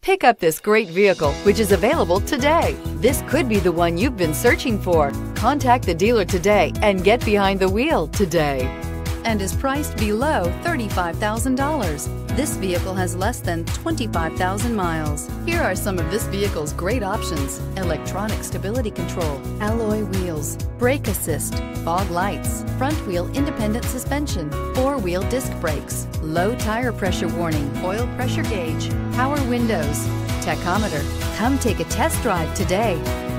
Pick up this great vehicle, which is available today. This could be the one you've been searching for. Contact the dealer today and get behind the wheel today. And is priced below $35,000. This vehicle has less than 25,000 miles. Here are some of this vehicle's great options: electronic stability control, alloy wheels, brake assist, fog lights, front wheel independent suspension, four-wheel disc brakes, low tire pressure warning, oil pressure gauge, power windows, tachometer. Come take a test drive today.